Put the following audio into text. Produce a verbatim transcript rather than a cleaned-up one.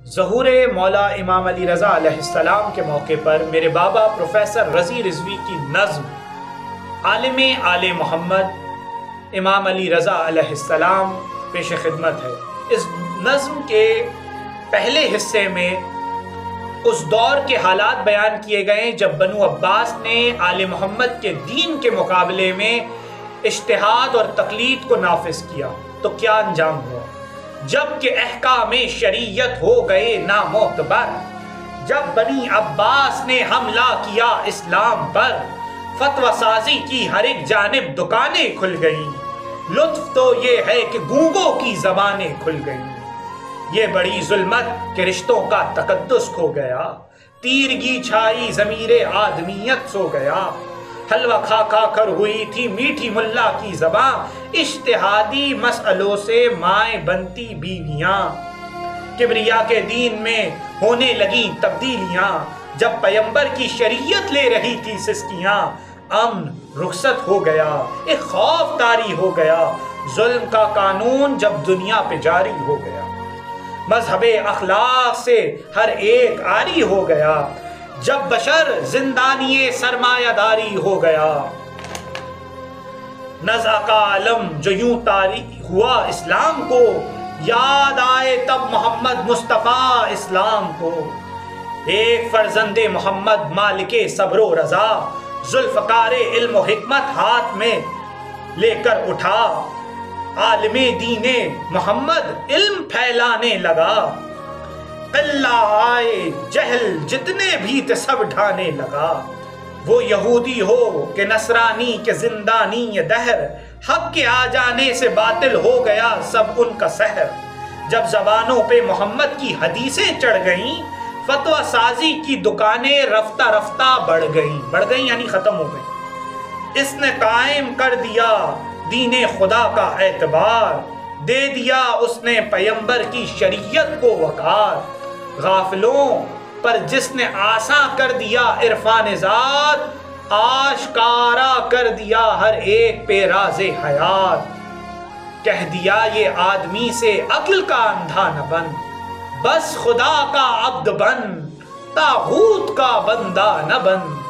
ظہور مولا امام علی رضا علیہ السلام کے موقع پر میرے بابا پروفیسر رضی رضوی کی نظم عالم آل محمد امام علی رضا علیہ السلام پیش خدمت ہے۔ اس نظم کے پہلے حصے میں اس دور کے حالات بیان کیے گئے جب بنو عباس نے آل محمد کے دین کے مقابلے میں اجتہاد اور تقلید کو نافذ کیا تو کیا انجام ہوا۔ جب کہ احکام شریعت ہو گئے نامعتبر، جب بنی عباس نے حملہ کیا اسلام پر، فتوی سازی کی ہر ایک جانب دکانیں کھل گئیں، لطف تو یہ ہے کہ گونگوں کی زبانیں کھل گئیں۔ یہ بڑی ظلمت کہ رشتوں کا تقدس کھو گیا، تیرگی چھائی ضمیر آدمیت سو گیا، حلوہ کھا کھا کر ہوئی تھی میٹھی ملا کی زباں، اجتہادی مسئلوں سے مائیں بنتی بیویاں، کبریا کے دین میں ہونے لگی تبدیلیاں، جب پیمبر کی شریعت لے رہی تھی سسکیاں، امن رخصت ہو گیا، ایک خوف طاری ہو گیا، ظلم کا قانون جب دنیا پہ جاری ہو گیا، مذہب اخلاق سے ہر ایک عاری ہو گیا، جب بشر زندانی سرمایہ داری ہو گیا، نزع کا علم جو یوں طاری ہوا اسلام کو، یاد آئے تب محمد مصطفیٰ اسلام کو، ایک فرزند محمد مالک صبر و رضا، ذوالفقار علم و حکمت ہاتھ میں لے کر اٹھا، عالم دین محمد علم پھیلانے لگا، قلہ آئے جہل جتنے بھی تھے سب ڈھانے لگا، وہ یہودی ہو کہ نصرانی کہ زندانی یہ دہر، حق کے آ جانے سے باطل ہو گیا سب ان کا سحر، جب زبانوں پہ محمد کی حدیثیں چڑھ گئیں، فتوی سازی کی دکانیں رفتہ رفتہ بڑھ گئیں، بڑھ گئیں یعنی ختم ہو گئیں، اس نے قائم کر دیا دین خدا کا اعتبار، دے دیا اس نے پیمبر کی شریعت کو وقار، غافلوں پر جس نے آساں کر دیا عرفان ذات، آشکارا کر دیا ہر ایک پہ راز حیات، کہہ دیا یہ آدمی سے عقل کا اندھا نہ بن، بس خدا کا عبد بن، طاغوت کا بندہ نہ بن۔